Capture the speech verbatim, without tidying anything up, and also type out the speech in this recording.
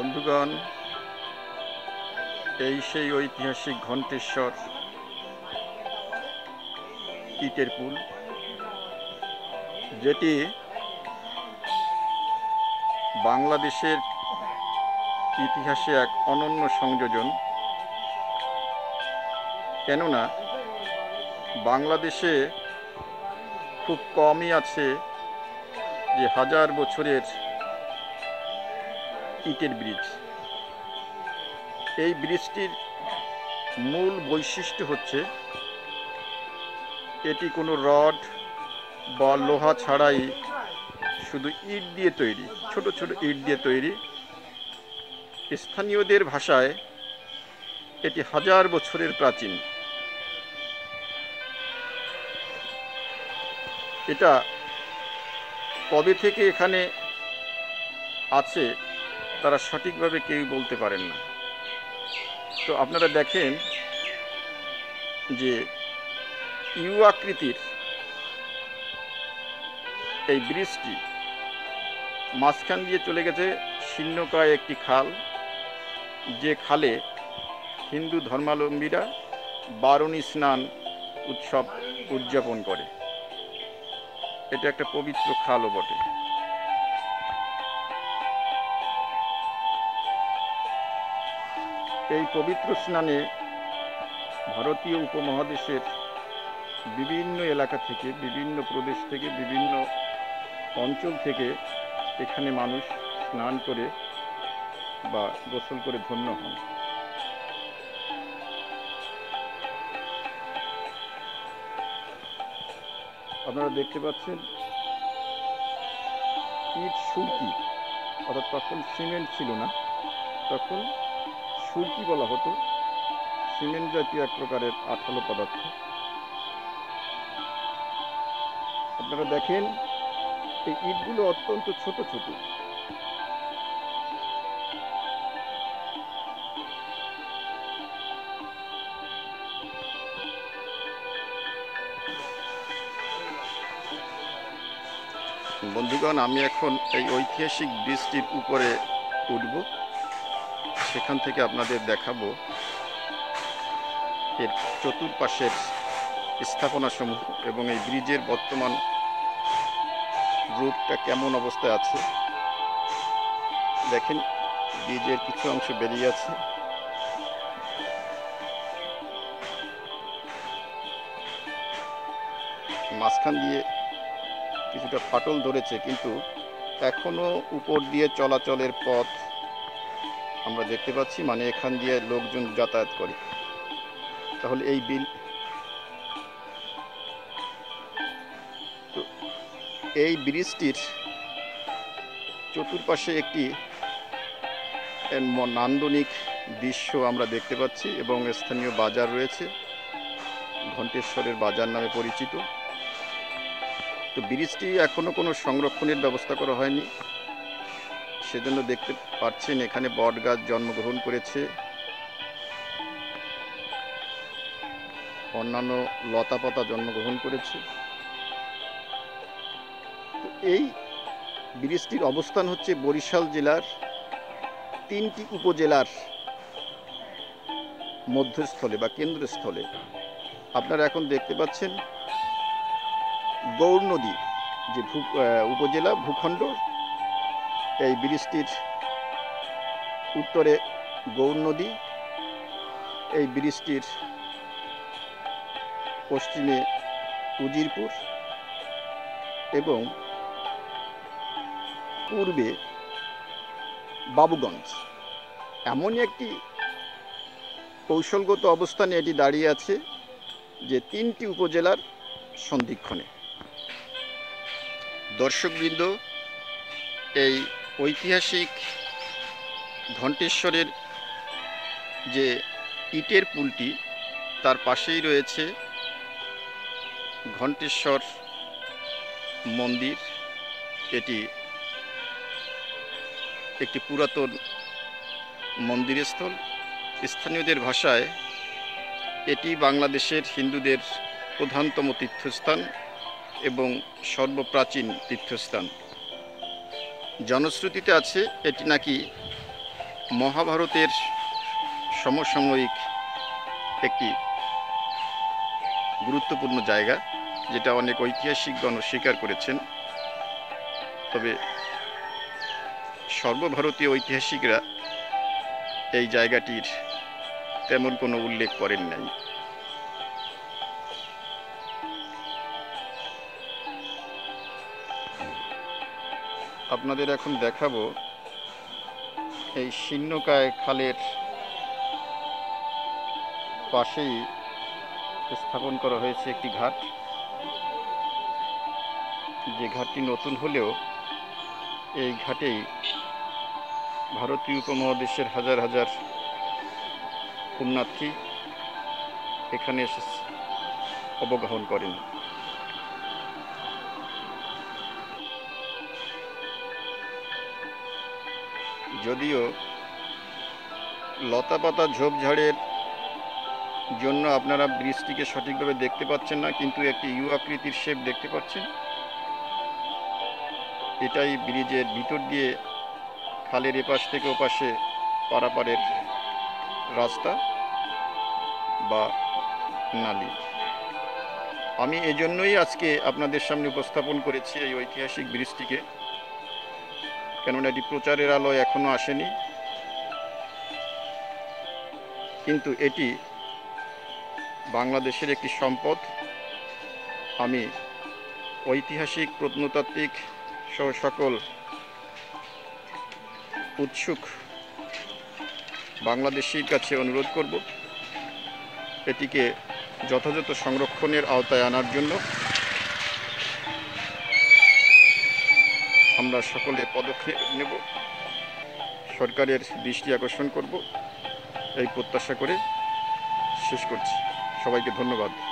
বন্ধুগণ, এই সেই ঐতিহাসিক ঘণ্টেশ্বর ইটের পুল, যেটি বাংলাদেশের ইতিহাসে এক অনন্য সংযোজন। কেননা বাংলাদেশে খুব কমই আছে যে হাজার বছরের ইটের ব্রিজ। এই ব্রিজটির মূল বৈশিষ্ট্য হচ্ছে এটি কোনো রড বা লোহা ছাড়াই শুধু ইট দিয়ে তৈরি, ছোট ছোট ইট দিয়ে তৈরি। স্থানীয়দের ভাষায় এটি হাজার বছরের প্রাচীন। এটা কবে থেকে এখানে আছে তারা সঠিকভাবে কেউ বলতে পারেন না। তো আপনারা দেখেন যে ইউ আকৃতির এই ব্রিজটি মাঝখান দিয়ে চলে গেছে শীর্ণকায় একটি খাল, যে খালে হিন্দু ধর্মাবলম্বীরা বারুণী স্নান উৎসব উদযাপন করে। এটা একটা পবিত্র খালও বটে। এই পবিত্র স্নানে ভারতীয় উপমহাদেশের বিভিন্ন এলাকা থেকে, বিভিন্ন প্রদেশ থেকে, বিভিন্ন অঞ্চল থেকে এখানে মানুষ স্নান করে বা গোসল করে ধন্য হন। আপনারা দেখতে পাচ্ছেন ইট সুরকি, অর্থাৎ তখন সিমেন্ট ছিল না, তখন সুরকি বলা হতো। সিমেন্ট জাতীয় এক প্রকারের আঠালো পদার্থ। আপনারা দেখেন এই ইটগুলো অত্যন্ত ছোট ছোট। বন্ধুগণ, আমি এখন এই ঐতিহাসিক ব্রিজটির উপরে উঠব, সেখান থেকে আপনাদের দেখাবো এর চতুর্পাশের স্থাপনাসমূহ এবং এই ব্রিজের বর্তমান রূপটা কেমন অবস্থায় আছে। দেখেন ব্রিজের কিছু অংশ বেরিয়ে আছে। মাঝখান দিয়ে কিছুটা ফাটল ধরেছে, কিন্তু এখনো উপর দিয়ে চলাচলের পথ আমরা দেখতে পাচ্ছি, মানে এখান দিয়ে লোকজন যাতায়াত করে। তাহলে এই বিল তো এই ব্রিজটির চতুর্পাশে একটি নান্দনিক দৃশ্য আমরা দেখতে পাচ্ছি এবং স্থানীয় বাজার রয়েছে, ঘণ্টেশ্বরের বাজার নামে পরিচিত। তো ব্রিজটি এখনো কোনো সংরক্ষণের ব্যবস্থা করা হয়নি, সেজন্য দেখতে পাচ্ছেন এখানে বট গাছ জন্মগ্রহণ করেছে, অন্যান্য লতা পাতা জন্মগ্রহণ করেছে। এই ব্রিজটির অবস্থান হচ্ছে বরিশাল জেলার তিনটি উপজেলার মধ্যস্থলে বা কেন্দ্রস্থলে। আপনারা এখন দেখতে পাচ্ছেন গৌর নদী যে ভূ উপজেলা ভূখণ্ড, এই ব্রিজটির উত্তরে গৌর নদী, এই ব্রিজটির পশ্চিমে উজিরপুর এবং পূর্বে বাবুগঞ্জ। এমনই একটি কৌশলগত অবস্থানে এটি দাঁড়িয়ে আছে যে তিনটি উপজেলার সন্ধিক্ষণে। দর্শকবৃন্দ, এই ঐতিহাসিক ঘণ্টেশ্বরের যে ইটের পুলটি, তার পাশেই রয়েছে ঘণ্টেশ্বর মন্দির। এটি একটি পুরাতন মন্দিরস্থল। স্থানীয়দের ভাষায় এটি বাংলাদেশের হিন্দুদের প্রধানতম তীর্থস্থান এবং সর্বপ্রাচীন তীর্থস্থান। জনশ্রুতিতে আছে এটি নাকি মহাভারতের সমসাময়িক একটি গুরুত্বপূর্ণ জায়গা, যেটা অনেক ঐতিহাসিকগণ স্বীকার করেছেন। তবে সর্বভারতীয় ঐতিহাসিকরা এই জায়গাটির তেমন কোনো উল্লেখ করেন নাই। আপনাদের এখন দেখাবো এই শীর্ণকায় খালের পাশেই স্থাপন করা হয়েছে একটি ঘাট, যে ঘাটটি নতুন হলেও এই ঘাটেই ভারতীয় উপমহাদেশের হাজার হাজার পুণ্যার্থী এখানে এসে অবগাহন করেন। যদিও লতাপাতা ঝোপঝাড়ের জন্য আপনারা ব্রিজটিকে সঠিকভাবে দেখতে পাচ্ছেন না, কিন্তু একটি ইউ আকৃতির শেপ দেখতে পাচ্ছেন। এটাই ব্রিজের ভিতর দিয়ে খালের এপাশ থেকে ওপাশে পারাপারের রাস্তা বা নালি। আমি এজন্যই আজকে আপনাদের সামনে উপস্থাপন করেছি এই ঐতিহাসিক ব্রিজটিকে, কেননা এটি প্রচারের আলোয় এখনো আসেনি, কিন্তু এটি বাংলাদেশের একটি সম্পদ। আমি ঐতিহাসিক, প্রত্নতাত্ত্বিক সহ সকল উৎসুক বাংলাদেশির কাছে অনুরোধ করব এটিকে যথাযথ সংরক্ষণের আওতায় আনার জন্য আমরা সকলে পদক্ষেপ নেব, সরকারের দৃষ্টি আকর্ষণ করব, এই প্রত্যাশা করে শেষ করছি। সবাইকে ধন্যবাদ।